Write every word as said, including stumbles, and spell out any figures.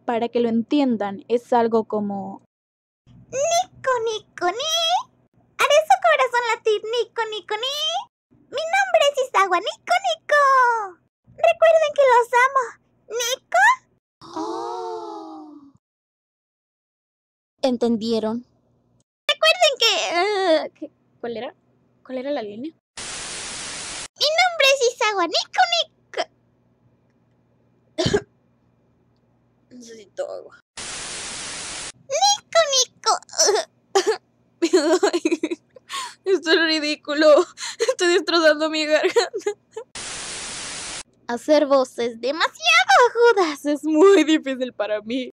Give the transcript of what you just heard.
para que lo entiendan, es algo como... Nico, Nico, ni. Haré su corazón latir, Nico, Nico, ni. Mi nombre es Isagua, Nico, Nico. Recuerden que los amo, Nico. Oh. ¿Entendieron? Recuerden que... Uh, ¿qué? ¿Cuál era? ¿Cuál era la línea? Mi nombre es Isagua, Nico, Nico. Necesito agua. Nico, Nico. Ay, esto es ridículo. Estoy destrozando mi garganta. Hacer voces demasiado agudas Es muy difícil para mí.